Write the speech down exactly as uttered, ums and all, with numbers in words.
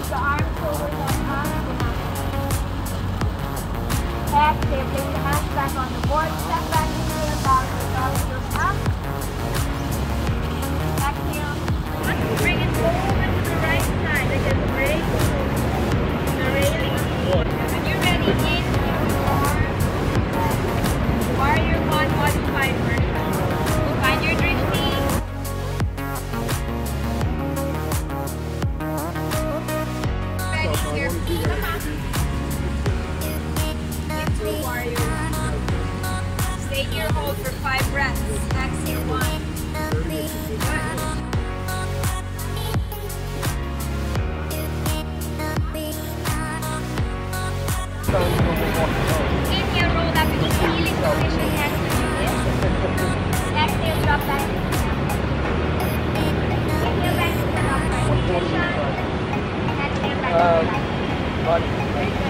the arms over the arms. Exhale, place the hands back on the board. Step back, inhale, down, down, heels up. Exhale. Bring it over to the right side. Again, break the railing. When you're ready, in warrior one modified version. Find your drifting. Ready, carefully. Come on. Into warrior one. Stay in your hold for five breaths. Exhale one. Good. Inhale, roll up in healing position, hands to the wrist. Exhale, drop back. Inhale, back to the upright position. Exhale, back to the right.